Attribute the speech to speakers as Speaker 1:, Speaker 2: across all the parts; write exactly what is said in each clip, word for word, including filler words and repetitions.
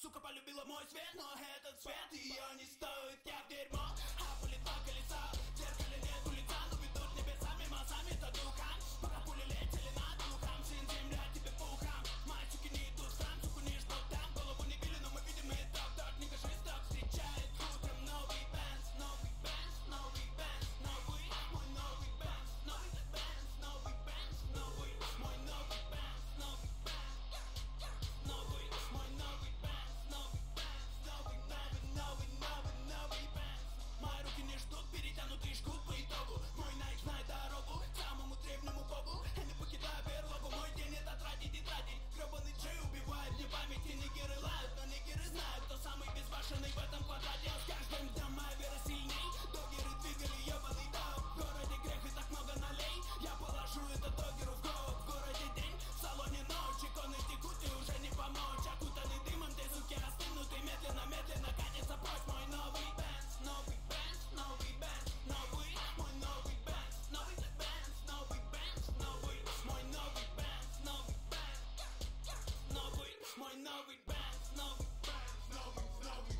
Speaker 1: Сука полюбила мой свет, но этот свет ее не стоит. Я в дерьмо, а пули два колеса. В зеркале нету лица, но ведут небеса мимо сами-то духом. Пока пули летели над духом, сын земля тебе пухом. Мальчики не идут в храм, суку не ждут там. Голову не били, но мы видим и так. Так не кажись, так встречает утром новый бенз. Новый бенз, новый бенз, новый. Мой новый бенз, новый бенз, новый бенз, новый. Мой новый бенз, новый бенз, новый. Мой новый бенз, новый бенз, новый, новый, новый, новый, новый бенз. Мои руки не ждут, перетянутый жгут по итогу. Мой Найк знает дорогу к самому древнему богу. Я не покидаю берлогу, мой день это тратить и тратить. Гребаный Джей убивает мне память, и нигеры лают, но нигеры знают, кто самый безбашенный в этом квадрате. С каждым днем моя вера сильней. Догеры двигали ебаный дом. В городе грех и так много налей. Я положу это догеру в год. В городе день, в салоне ночь. Иконы текут и уже не помочь. Окутанный дымом, ты суки остынут и медленно, медленно катится прочь. Мой новый бенз, новый бенз, новый бенз, новый. Мой новый бенз, новый бенз, новый бенз, новый. Мой новый бенз, новый бенз, новый. Мой новый бенз, новый бенз, новый, новый.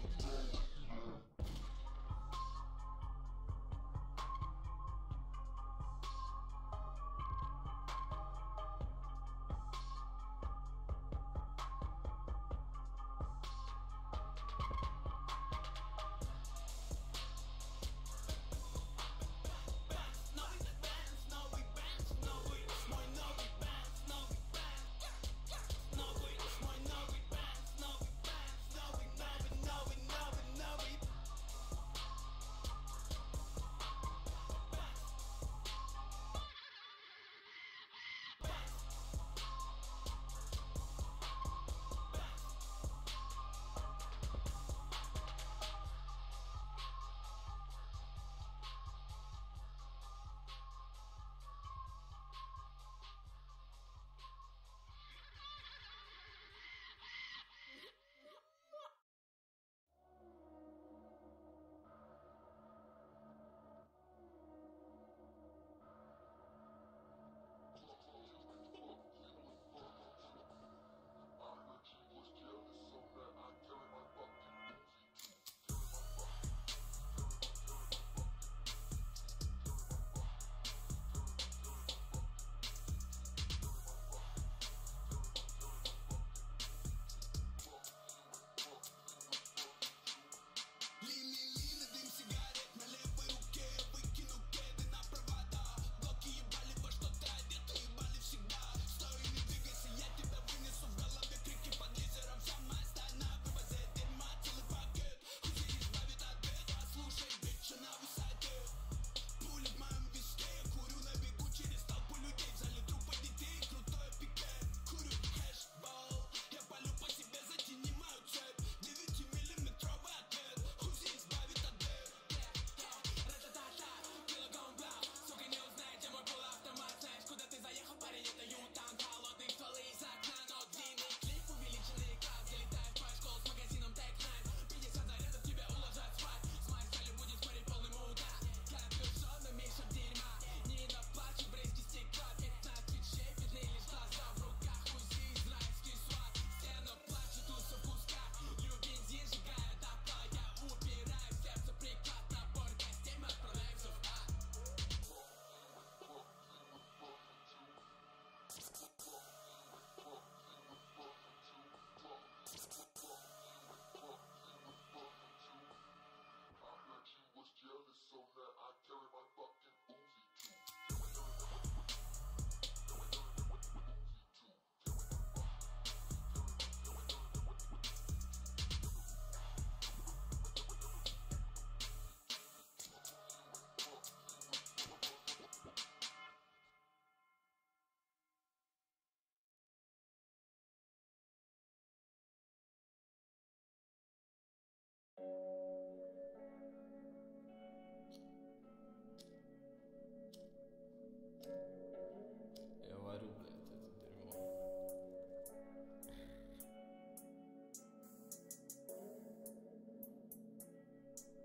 Speaker 2: Я варю, блядь, это дерьмо.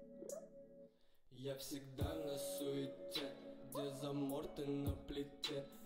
Speaker 2: Я всегда на суете, где замор ты на плите.